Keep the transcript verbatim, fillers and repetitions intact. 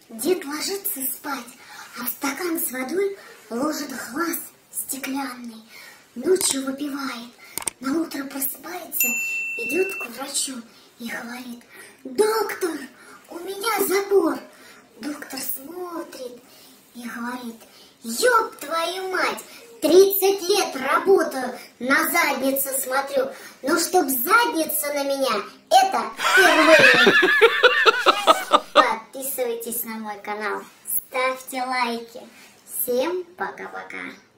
Дед ложится спать, а в стакан с водой ложит глаз стеклянный. Ночью выпивает, на утро просыпается, идет к врачу и говорит: доктор, у меня забор. Доктор смотрит и говорит: ёб твою мать, тридцать лет работаю, на задницу смотрю, но чтоб задница на меня, это впервые. Подписывайтесь на мой канал, ставьте лайки. Всем пока-пока.